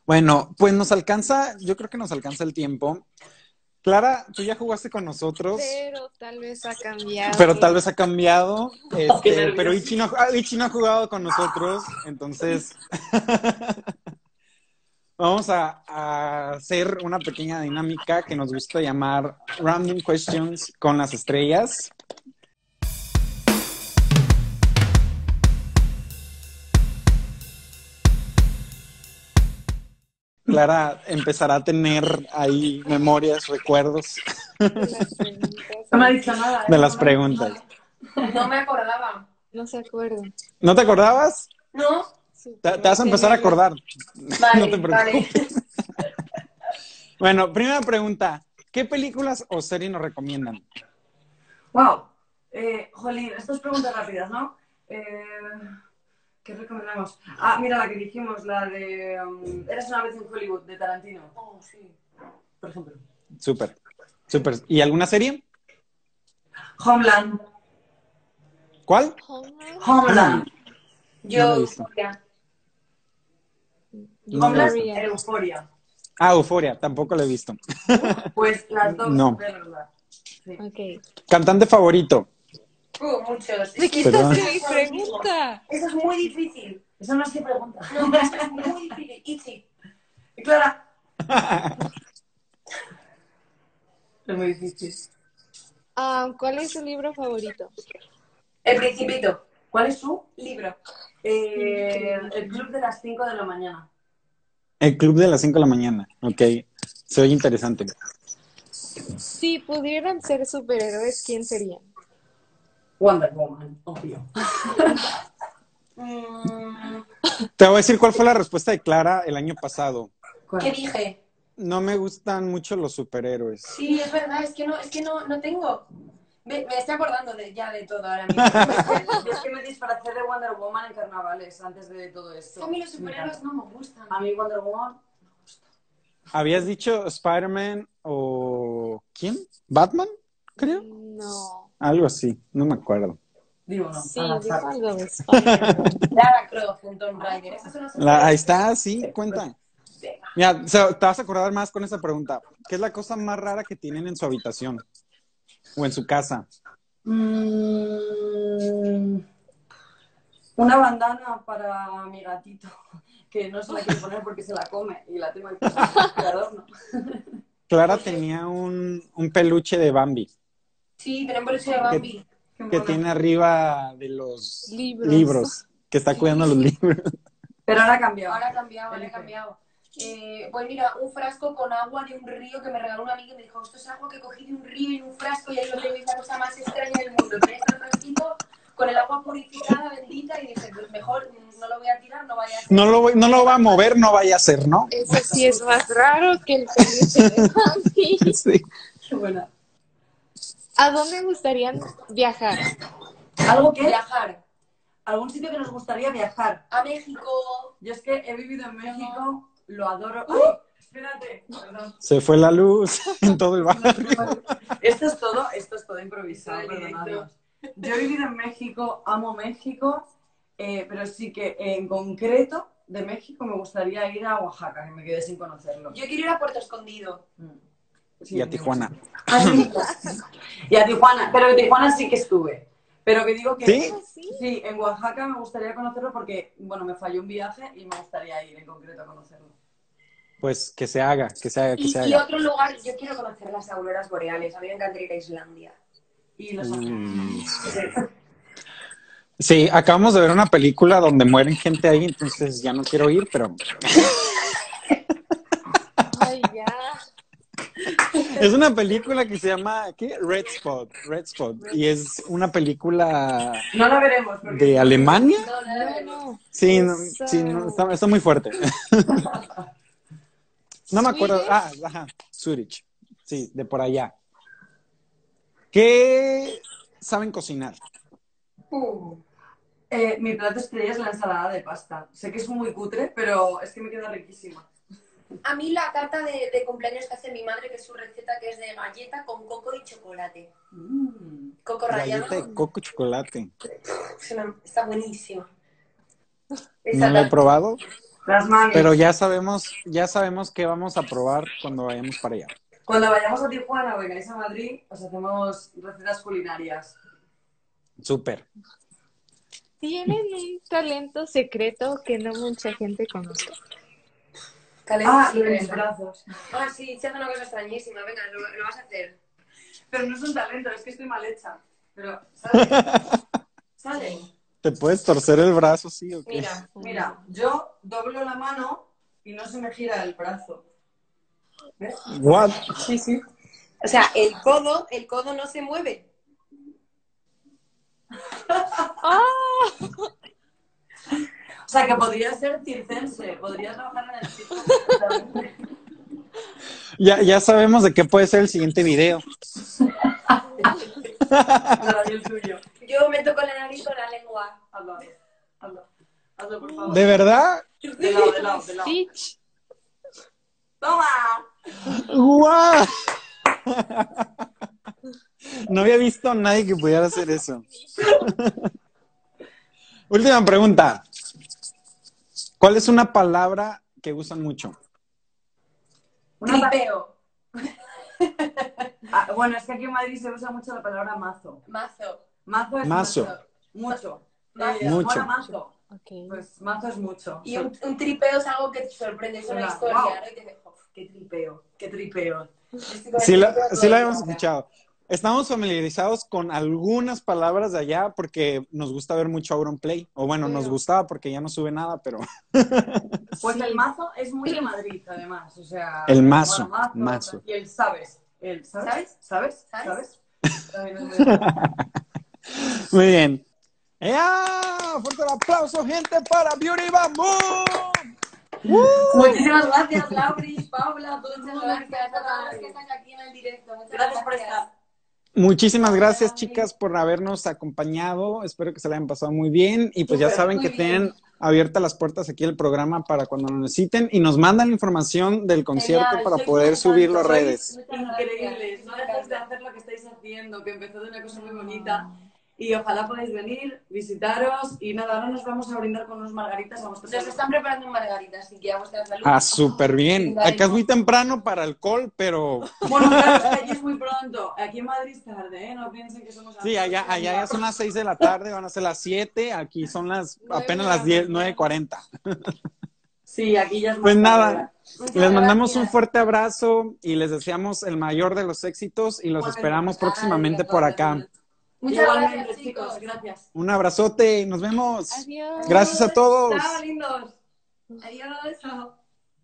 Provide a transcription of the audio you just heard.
Bueno, pues nos alcanza, yo creo que nos alcanza el tiempo. Clara, tú ya jugaste con nosotros, Pero tal vez ha cambiado. pero tal vez ha cambiado. Qué Pero nervios. Ichi no ha jugado con nosotros, entonces vamos a hacer una pequeña dinámica que nos gusta llamar Random Questions con las estrellas. Clara empezará a tener ahí memorias, recuerdos No me ha dicho nada. de las preguntas. No me acordaba. No se acuerda. ¿No te acordabas? ¿No? Te vas a empezar a acordar. Vale, No te vale. preocupes. Bueno, primera pregunta. ¿Qué películas o series nos recomiendan? Wow. Jolín, estas preguntas rápidas, ¿no? ¿Qué recomendamos? Ah, mira la que dijimos, la de Eras una vez en Hollywood, de Tarantino. Oh, sí. Por ejemplo. Súper, súper. ¿Y alguna serie? Homeland. ¿Cuál? Homeland. Homeland. No la he Yo, visto. ya. No la he visto. Euphoria. Euphoria. Ah, Euforia, tampoco la he visto. Pues las dos, No. de verdad. Sí. Ok. ¿Cantante favorito? Muchos. Me Es que Perdón. quitaste mi pregunta. eso es muy difícil. Eso no se pregunta. No, eso es muy difícil. Ichi. Y Clara. Es muy difícil. ¿Cuál es su libro favorito? El Principito. ¿Cuál es su? Libro. El club de las 5 de la mañana. El Club de las 5 de la mañana. Ok. Se oye interesante. Si pudieran ser superhéroes, ¿quién serían? Wonder Woman, obvio. Te voy a decir cuál fue la respuesta de Clara el año pasado. ¿Qué dije? No me gustan mucho los superhéroes. Sí, es verdad, es que no tengo. Me estoy acordando ya de todo ahora mismo. Yo es que me disfracé de Wonder Woman en carnavales antes de todo esto. A mí los superhéroes no me gustan. A mí Wonder Woman. ¿Habías dicho Spider-Man o quién? ¿Batman? Creo. No. Algo así, no me acuerdo. Digo, no. Sí, al dijo azar. algo de Spider-Man. Lara Croft en Tomb Raider. Esas son las Ahí está, sí, cuenta. Mira, o sea, te vas a acordar más con esa pregunta. ¿Qué es la cosa más rara que tienen en su habitación? O en su casa. Una bandana para mi gatito, que no se la quiero poner porque se la come y la tengo aquí de adorno. Clara tenía un peluche de Bambi Sí, tenemos el de Bambi. Qué que mono. tiene arriba de los Libros. que está cuidando los libros. Pero ahora ha cambiado. Ahora ha cambiado. Pues mira, un frasco con agua de un río que me regaló una amiga y me dijo, esto es agua que cogí de un río y en un frasco y ahí lo tenéis, la cosa más extraña del mundo. Tenéis el frasquito con el agua purificada, bendita, y dije, pues mejor no lo voy a tirar, no vaya a ser. No lo va a mover, no vaya a ser, ¿no? Eso sí es más raro que el peluche de Bambi. Sí. Qué buena. ¿A dónde gustarían viajar? ¿Algo que? Viajar ¿Algún sitio que nos gustaría viajar? a México. Yo es que he vivido en México, lo adoro. ¡Ay! Espérate, perdón. Se fue la luz en todo el barrio. Esto es todo improvisado, perdonadnos. Yo he vivido en México, amo México, pero sí que en concreto de México me gustaría ir a Oaxaca, que me quedé sin conocerlo. Yo quiero ir a Puerto Escondido. Sí, Y a Tijuana. Y a Tijuana, pero en Tijuana sí que estuve. Pero que digo que ¿Sí? sí, en Oaxaca me gustaría conocerlo porque, bueno, me falló un viaje y me gustaría ir en concreto a conocerlo. Pues que se haga, que se haga, que se Y haga. otro lugar, yo quiero conocer las auroras boreales. A mí me encantaría ir a Islandia. Y los Sí, acabamos de ver una película donde mueren gente ahí, entonces ya no quiero ir, pero Ay, ya. es una película que se llama ¿qué? Red Spot, y es una película no la veremos porque de Alemania. No. Sí, está muy fuerte. No me acuerdo. Ajá, Zurich. Sí, de por allá. ¿Qué saben cocinar? mi plato estrella es la ensalada de pasta. Sé que es muy cutre, pero es que me queda riquísima. A mí la tarta de cumpleaños que hace mi madre, que es su receta, que es de galleta con coco y chocolate. Coco rallado. Galleta de coco y chocolate. Está buenísima. ¿No la he probado? Las mamis. Pero ya sabemos qué vamos a probar cuando vayamos para allá. Cuando vayamos a Tijuana o vengáis a Madrid, os hacemos recetas culinarias. Súper. Tienen un talento secreto que no mucha gente conoce. Lo de mis brazos. Ah, sí, se hace una cosa extrañísima. Venga, lo vas a hacer. Pero no es un talento, es que estoy mal hecha. Pero, ¿sale? ¿Sale? ¿Te puedes torcer el brazo, sí o qué? Mira, yo doblo la mano y no se me gira el brazo. ¿Ves? What? Sí, sí. O sea, el codo no se mueve. O sea, que podría ser circense, podría trabajar en el circo. Ya sabemos de qué puede ser el siguiente video. Para el tuyo. Yo me toco la nariz con la lengua. Hazlo, por favor. ¿De verdad? De lado. Stitch. ¡Toma! ¡Guau! No había visto a nadie que pudiera hacer eso. Última pregunta. ¿Cuál es una palabra que usan mucho? Tripeo. Bueno, es que aquí en Madrid se usa mucho la palabra mazo. Mazo. Mazo es Mazo. mucho. Mucho. Mola mazo. Okay. Pues mazo es mucho. Y un tripeo es algo que te sorprende, es una Hola, historia, wow. ¿no? Y te dice, "Uf, Qué tripeo. yo estoy con el Sí, tripeo sí todo la el hemos día". escuchado. Estamos familiarizados con algunas palabras de allá porque nos gusta ver mucho Auronplay. O bueno, nos gustaba porque ya no sube nada, pero... Pues el mazo es muy de Madrid, además. O sea, El mazo, mola mazo. Y el sabes. ¿Sabes? ¿Sabes? También es muy- Muy bien. ¡Ya! ¡Fuerte el aplauso, gente, para Beauty Bamboo! Muchísimas gracias, Lauris, Paula, todo el Muchas mundo. gracias a todos los que estáis aquí en el directo. Muchas Gracias por estar. Muchísimas gracias, chicas, por habernos acompañado. Espero que se la hayan pasado muy bien. Y pues ya Súper, saben muy que bien. tienen abiertas las puertas aquí del programa para cuando lo necesiten. Y nos mandan información del concierto Genial, para sois poder un subirlo a encanto, redes. sois increíbles. No dejéis de hacer lo que estáis haciendo, que empezó de una cosa muy bonita. Y ojalá podáis venir, visitaros. Y nada, ahora nos vamos a brindar con unos margaritas a vuestros Nos están preparando un margarita, así que a vuestra salud. Ah, súper bien. Acá es muy temprano para alcohol, pero Bueno, claro, es que allí es muy pronto. Aquí en Madrid es tarde, ¿eh? No piensen que somos... sí, allá ya son las 6 de la tarde, van a ser las 7. Aquí son apenas las 10, 9:40. Sí, aquí ya es más Pues tarde. nada, Muchas les mandamos un gracias. fuerte abrazo y les deseamos el mayor de los éxitos y los esperamos próximamente por acá. Muchas Igualmente, gracias, chicos. Gracias. Un abrazote, nos vemos. Adiós. Gracias a todos. Chao, lindos. Adiós. Chao.